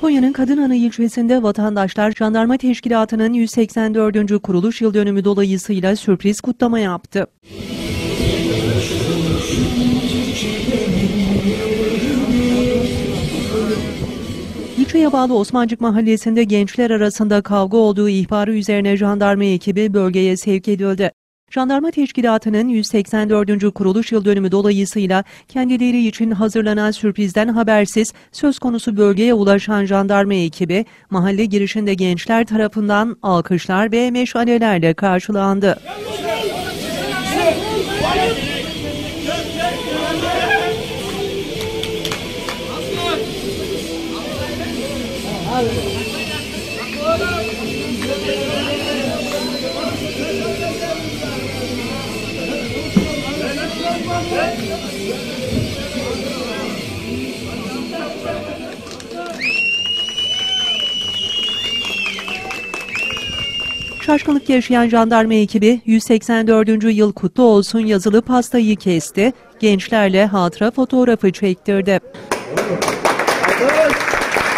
Konya'nın Kadınanı ilçesinde vatandaşlar Jandarma Teşkilatı'nın 184. kuruluş yıl dönümü dolayısıyla sürpriz kutlama yaptı. İlçeye bağlı Osmancık Mahallesi'nde gençler arasında kavga olduğu ihbarı üzerine jandarma ekibi bölgeye sevk edildi. Jandarma Teşkilatı'nın 184. kuruluş yıl dönümü dolayısıyla kendileri için hazırlanan sürprizden habersiz söz konusu bölgeye ulaşan jandarma ekibi mahalle girişinde gençler tarafından alkışlar ve meşalelerle karşılandı. Şaşkınlık yaşayan jandarma ekibi 184. yıl kutlu olsun yazılı pastayı kesti, gençlerle hatıra fotoğrafı çektirdi.